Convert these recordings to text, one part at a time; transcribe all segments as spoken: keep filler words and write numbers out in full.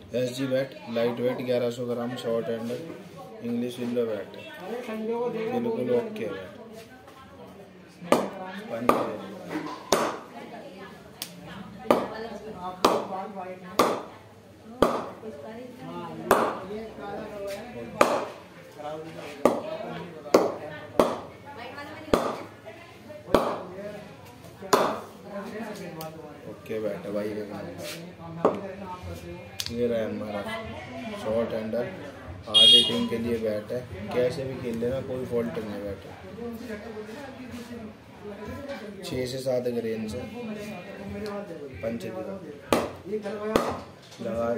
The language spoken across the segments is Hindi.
S G bat light weight ग्यारह सौ gram short handle English window bat है, बिल्कुल ओके बैट। ओके बैट है भाई। ये रहा हमारा शॉर्ट हैंडल हार्ड हिटिंग के लिए बैट है, कैसे भी खेल लेना, कोई फॉल्ट नहीं बैट है। छः से सात ग्रेन से पंच लगा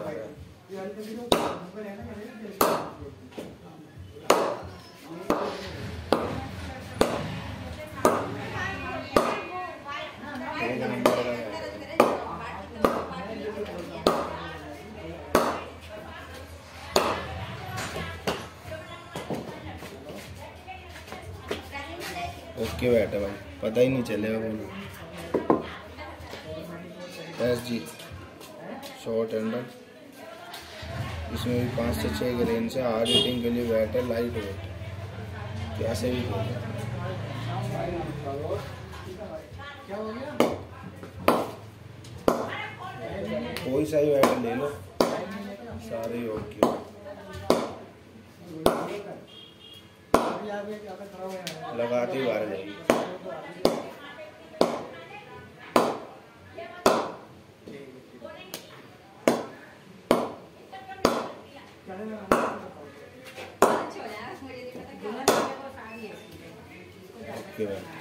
ओके बैट है भाई, पता ही नहीं चलेगा बोलो। एस जी शॉर्ट हैंडल, इसमें भी पाँच से छः ग्रेन से हार्ड हिटिंग के लिए बैट है, लाइट वेट, कैसे भी खेलो। कोई सा ही बैट ले लो, सारे ही ओके। लगाते ही बाहर जाएगी। ओके।